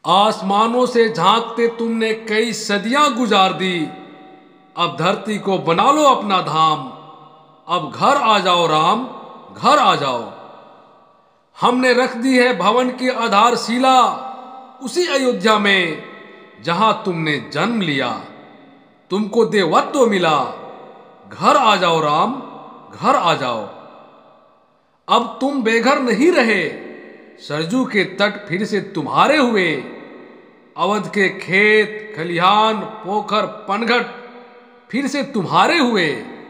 आसमानों से झांकते तुमने कई सदियां गुजार दी। अब धरती को बना लो अपना धाम। अब घर आ जाओ राम, घर आ जाओ। हमने रख दी है भवन की आधारशिला उसी अयोध्या में जहां तुमने जन्म लिया। तुमको देवत्व मिला। घर आ जाओ राम, घर आ जाओ। अब तुम बेघर नहीं रहे। सरजू के तट फिर से तुम्हारे हुए। अवध के खेत खलिहान पोखर पनघट फिर से तुम्हारे हुए।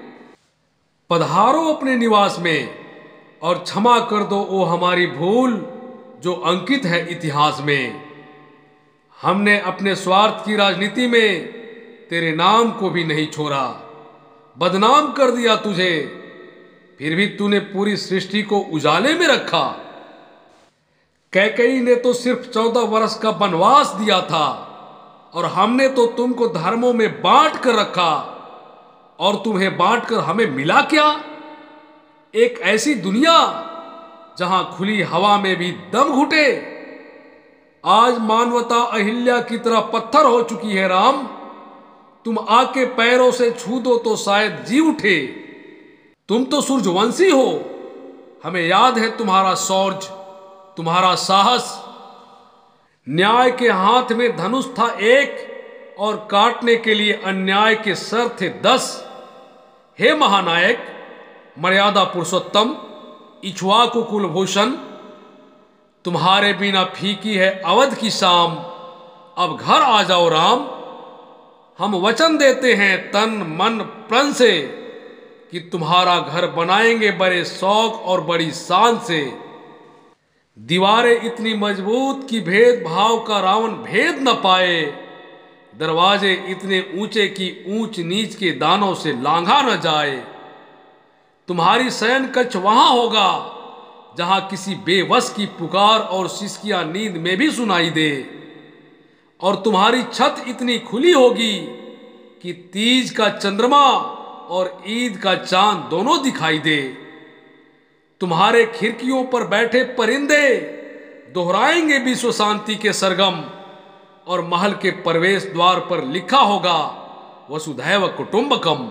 पधारो अपने निवास में और क्षमा कर दो वो हमारी भूल जो अंकित है इतिहास में। हमने अपने स्वार्थ की राजनीति में तेरे नाम को भी नहीं छोड़ा। बदनाम कर दिया तुझे, फिर भी तूने पूरी सृष्टि को उजाले में रखा। कैकेयी ने तो सिर्फ 14 वर्ष का वनवास दिया था और हमने तो तुमको धर्मों में बांट कर रखा। और तुम्हें बांट कर हमें मिला क्या? एक ऐसी दुनिया जहां खुली हवा में भी दम घुटे। आज मानवता अहिल्या की तरह पत्थर हो चुकी है राम। तुम आके पैरों से छू दो तो शायद जी उठे। तुम तो सूर्यवंशी हो। हमें याद है तुम्हारा शौर्य, तुम्हारा साहस। न्याय के हाथ में धनुष था एक और काटने के लिए अन्याय के सर थे 10। हे महानायक, मर्यादा पुरुषोत्तम, इक्ष्वाकु कुलभूषण, तुम्हारे बिना फीकी है अवध की शाम। अब घर आ जाओ राम। हम वचन देते हैं तन मन प्राण से कि तुम्हारा घर बनाएंगे बड़े शौक और बड़ी शान से। दीवारें इतनी मजबूत कि भेदभाव का रावण भेद न पाए। दरवाजे इतने ऊंचे कि ऊंच नीच के दानों से लांघा न जाए। तुम्हारी शयन कक्ष वहां होगा जहां किसी बेवश की पुकार और सिसकियां नींद में भी सुनाई दे। और तुम्हारी छत इतनी खुली होगी कि तीज का चंद्रमा और ईद का चांद दोनों दिखाई दे। तुम्हारे खिड़कियों पर बैठे परिंदे दोहराएंगे विश्व शांति के सरगम। और महल के प्रवेश द्वार पर लिखा होगा वसुधैव कुटुंबकम।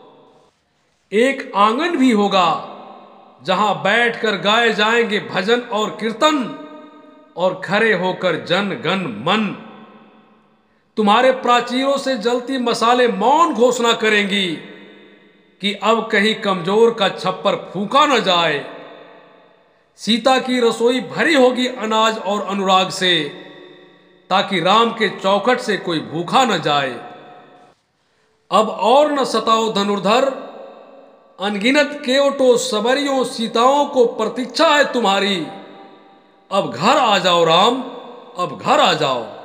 एक आंगन भी होगा जहां बैठकर गाए जाएंगे भजन और कीर्तन और खड़े होकर जन गण मन। तुम्हारे प्राचीरों से जलती मसाले मौन घोषणा करेंगी कि अब कहीं कमजोर का छप्पर फूका न जाए। सीता की रसोई भरी होगी अनाज और अनुराग से ताकि राम के चौखट से कोई भूखा न जाए। अब और न सताओ धनुर्धर, अनगिनत केवटों सबरियों सीताओं को प्रतीक्षा है तुम्हारी। अब घर आ जाओ राम, अब घर आ जाओ।